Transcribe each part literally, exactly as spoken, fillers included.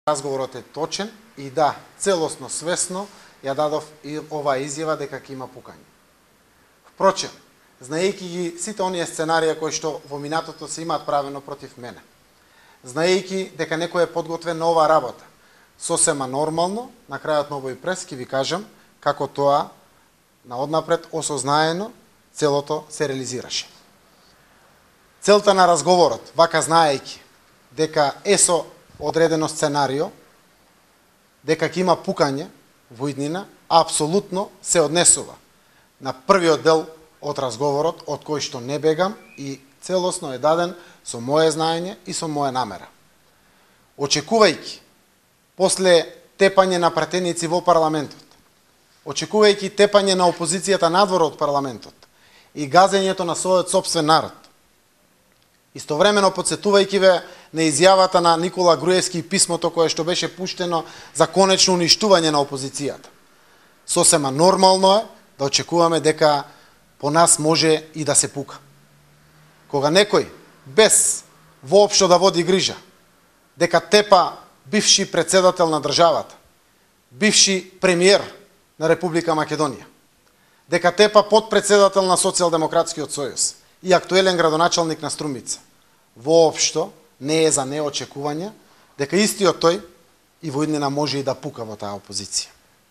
Разговорот е точен и да, целосно свесно ја дадов и оваа изјава дека ќе има пукање. Впрочем, знаејќи ги сите оние сценарија кои што во минатото се имаат правено против мене, знаејќи дека некој е подготвен на оваа работа, сосема нормално, на крајот на овој прес ќе ви кажам како тоа наоднапред осознаено целото се реализираше. Целта на разговорот, вака знаејќи дека е со одредено сценарио, дека ќе има пукање во иднина, апсолутно се однесува на првиот дел од разговорот, од кој што не бегам и целосно е даден со моje знаење и со моја намера. Очекувајќи после тепање на пратеници во парламентот, очекувајќи тепање на опозицијата надвор од парламентот и газењето на својот сопствен народ, истовремено подсетувајќи ве на изјавата на Никола Груевски и писмото кое што беше пуштено за конечно уништување на опозицијата. Сосема нормално е да очекуваме дека по нас може и да се пука. Кога некој, без воопшто да води грижа, дека тепа бивши председател на државата, бивши премиер на Република Македонија, дека тепа подпредседател на Социјалдемократскиот сојуз и актуелен градоначалник на Струмица, воопшто не е за неочекување дека истиот тој и во иднина може и да пука во таа опозиција.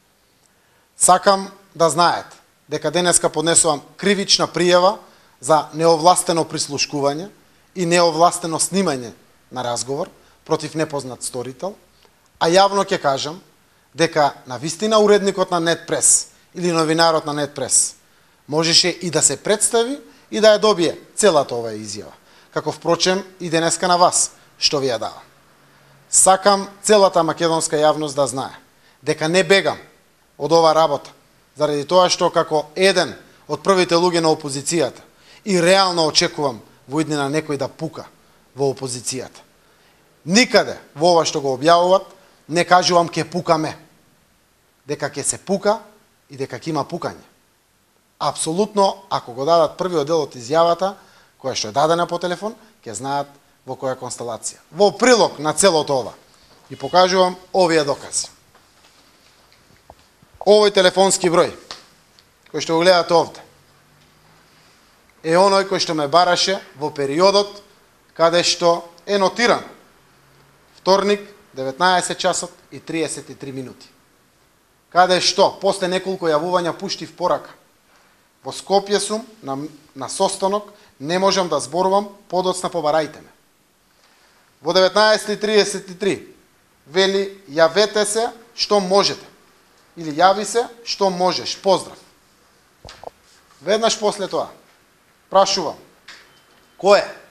Сакам да знаете дека денеска поднесувам кривична пријава за неовластено прислушкување и неовластено снимање на разговор против непознат сторител, а јавно ќе кажам дека на вистина уредникот на Нетпрес или новинарот на Нетпрес можеше и да се представи и да ја добие целата оваа изјава, како впрочем и денеска на вас, што ви ја давам. Сакам целата македонска јавност да знае дека не бегам од оваа работа, заради тоа што како еден од првите луѓе на опозицијата и реално очекувам во иднина некој да пука во опозицијата. Никаде во ова што го објавуват не кажувам ке пукаме, дека ќе се пука и дека ќе има пукање. Апсолутно, ако го дадат првиот дел од изјавата, која што е дадена по телефон, ќе знаат во која констелација. Во прилог на целото ова и покажувам овие докази. Овој телефонски број, кој што го гледате овде, е оној кој што ме бараше во периодот каде што е нотиран вторник, деветнаесет часот и триесет и три минути. Каде што, после неколку јавувања пуштив порака, во Скопје сум на, на состанок, не можам да зборувам, подоцна побарајте ме. Во деветнаесет и триесет и три вели јавете се што можете. Или јави се што можеш. Поздрав. Веднаш после тоа прашувам кој е?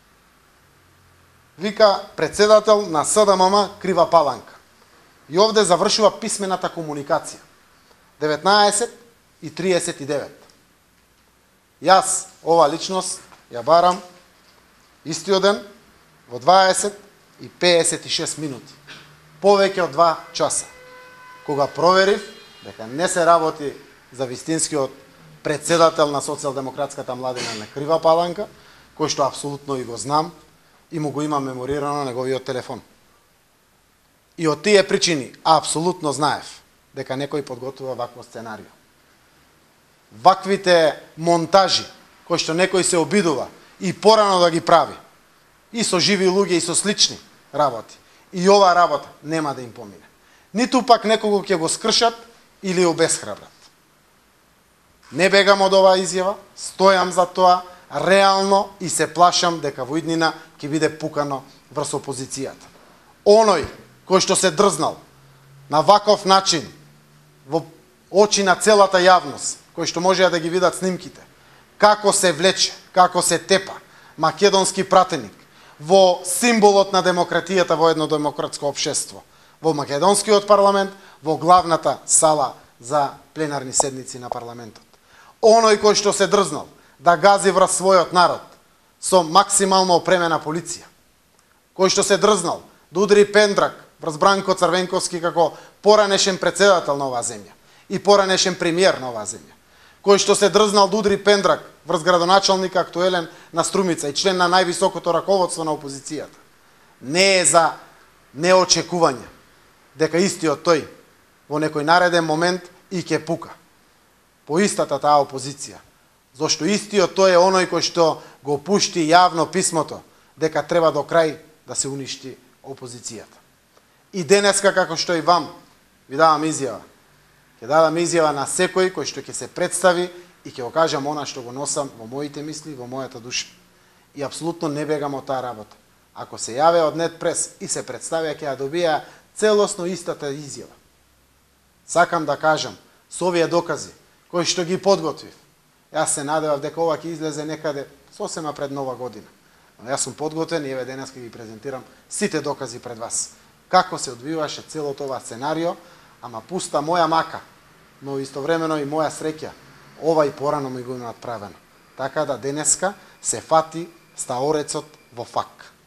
Вика председател на СДММ Крива Паланка. И овде завршува писмената комуникација. деветнаесет и триесет и девет. Јас, ова личност, ја барам истиот ден во дваесет и песет и шест минути. Повеќе од два часа. Кога проверив дека не се работи за вистинскиот председател на Социјалдемократската младина на Крива Паланка, кој што апсолутно и го знам и му го имам меморирано на неговиот телефон. И од тие причини апсолутно знаев дека некој подготвува вакво сценарио. Ваквите монтажи кои што некој се обидува и порано да ги прави, и со живи луѓе и со слични работи, и оваа работа нема да им помине. Ниту пак некого ќе го скршат или обесхрабрат. Не бегам од оваа изјава, стојам за тоа, реално и се плашам дека во иднина ќе биде пукано врз опозицијата. Оној кој што се дрзнал на ваков начин во очи на целата јавност, кој што можеа да ги видат снимките, како се влече, како се тепа македонски пратеник во символот на демократијата во едно демократско општество, во македонскиот парламент, во главната сала за пленарни седници на парламентот. Оној кој што се дрзнал да гази врз својот народ со максимално опремена полиција, кој што се дрзнал да удри пендрак врз Бранко Црвенковски како поранешен председател на оваа земја и поранешен премиер на оваа земја, кој што се дрзнал да удри пендрак врз градоначалник актуелен на Струмица и член на највисокото раководство на опозицијата, не е за неочекување дека истиот тој во некој нареден момент и ќе пука. По истата таа опозиција. Зошто истиот тој е оној кој што го пушти јавно писмото дека треба до крај да се уништи опозицијата. И денеска, како што и вам ви давам изјава, ќе дадам изјава на секој кој што ќе се представи и ќе го кажам она што го носам во моите мисли, во мојата душа. И апсолутно не бегам од таа работа. Ако се јаве од Нетпрес и се представија, ќе ја добија целосно истата изјава. Сакам да кажам, со овие докази, кои што ги подготвив, јас се надевав дека ова ќе излезе некаде сосема пред нова година. Но јас сум подготвен и еве денес ќе ги презентирам сите докази пред вас. Како се одвиваше целото ова сценарио, ама пуста моја мака, но истовремено и моја среќа, ова и порано ми го имаат правено. Така да денеска се фати стаорецот во фак.